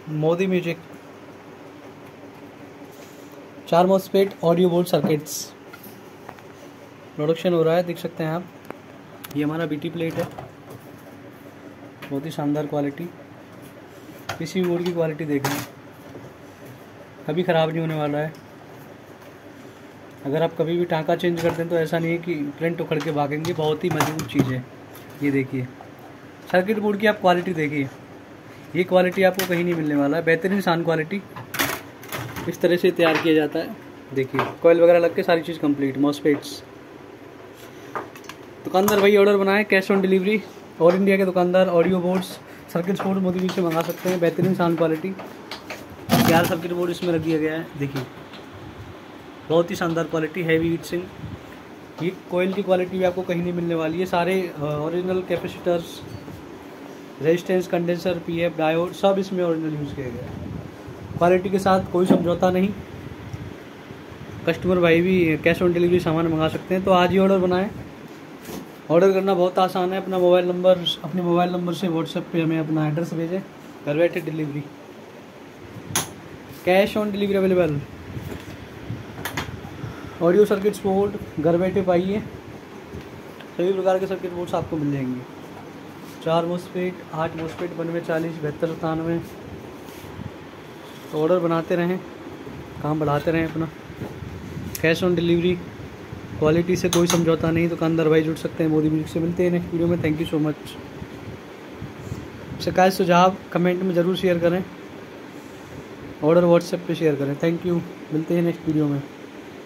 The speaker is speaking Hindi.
Modi music, 4 MOSFET audio board circuits production हो रहा है, देख सकते हैं आप। ये हमारा बीटी प्लेट है, बहुत ही शानदार क्वालिटी। पीसीबी बोर्ड की क्वालिटी देख लें, कभी ख़राब नहीं होने वाला है। अगर आप कभी भी टांका चेंज करते हैं तो ऐसा नहीं है कि प्रिंट उखड़ के भागेंगे, बहुत ही मजबूत चीज़ है। ये देखिए सर्किट बोर्ड की आप क्वालिटी देखिए, ये क्वालिटी आपको कहीं नहीं मिलने वाला है। बेहतरीन शान क्वालिटी, इस तरह से तैयार किया जाता है। देखिए कॉइल वगैरह लग के सारी चीज़ कंप्लीट। मॉसफेट्स दुकानदार भाई ऑर्डर बनाए, cash on delivery. All India के दुकानदार audio boards circuit board Modi ji से मंगा सकते हैं। बेहतरीन साउंड क्वालिटी, 4 सर्किट बोर्ड इसमें रख दिया गया है। देखिए बहुत ही शानदार क्वालिटी, हैवी हीट सिंक। ये कोयल की क्वालिटी भी आपको कहीं नहीं मिलने वाली है। सारे original capacitors, resistance, condenser, PF, diode सब इसमें ओरिजिनल यूज़ किए गए हैं। क्वालिटी के साथ कोई समझौता नहीं। कस्टमर भाई भी कैश ऑन डिलीवरी सामान मंगा सकते हैं। तो आज ही ऑर्डर बनाएं। ऑर्डर करना बहुत आसान है। अपने मोबाइल नंबर से व्हाट्सएप पे हमें अपना एड्रेस भेजें, घर बैठे delivery. Cash on delivery available. Audio circuits board घर बैठे पाइए, सभी प्रकार के सर्किट बोर्ड्स आपको मिल जाएंगे। 4 मॉसफेट, 8 मॉसफेट, 92 40 72 97। तो ऑर्डर बनाते रहें, काम बढ़ाते रहें अपना। कैश ऑन डिलीवरी, क्वालिटी से कोई समझौता नहीं। दुकानदार भाई जुड़ सकते हैं मोदी म्यूजिक से। मिलते हैं नेक्स्ट वीडियो में। Thank you so much. शिकायत सुझाव कमेंट में ज़रूर शेयर करें, ऑर्डर व्हाट्सएप पे शेयर करें। थैंक यू, मिलते हैं नेक्स्ट वीडियो में।